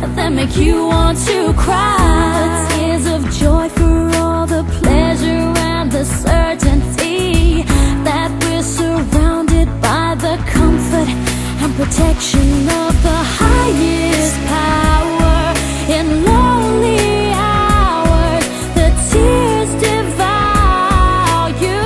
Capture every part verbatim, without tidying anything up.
that make you want to cry. The tears of joy for all the pleasure and the certainty that we're surrounded by the comfort and protection of the highest power. In lonely hours, the tears devour you.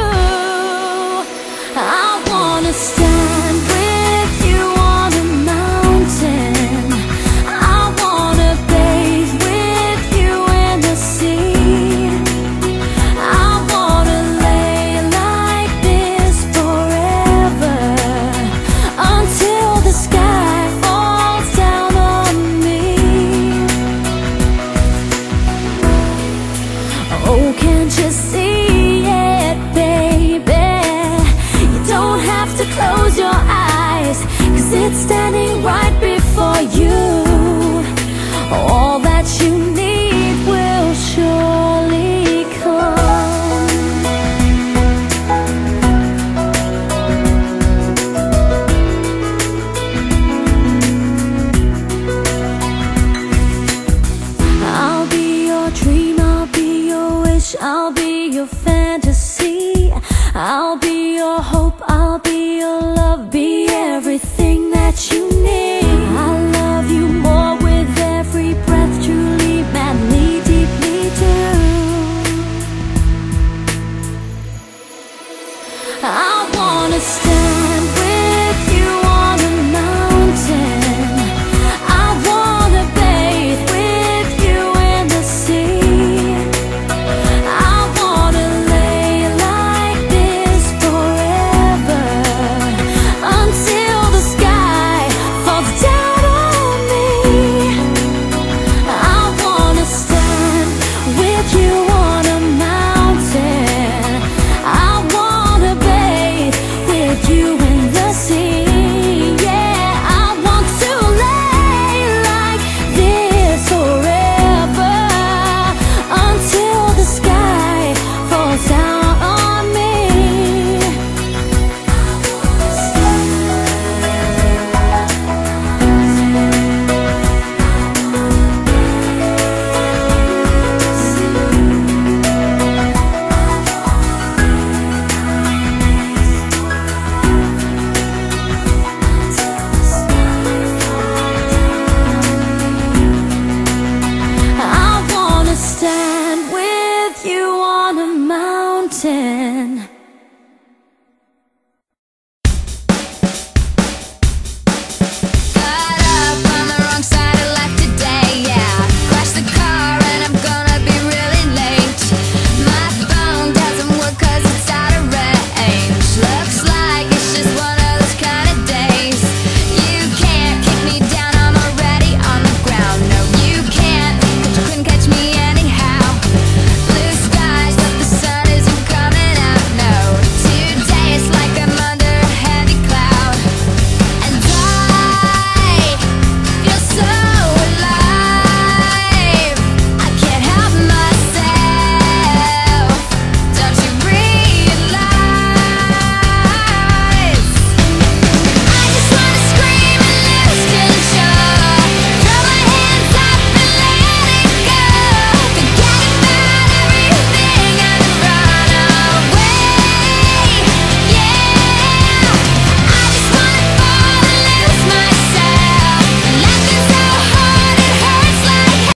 I wanna stand with you on a mountain. I wanna bathe with you in the sea. I wanna lay like this forever, until the sky falls down on me. Oh, can't you see it, baby? You don't have to close your eyes, 'cause it's standing right before you. All that you need will surely come. I'll be your dream, I'll be your wish, I'll be your fantasy. I'll be your hope, I'll be your love, be everything that you need. I love you more with every breath, truly, madly, deeply do. I wanna stay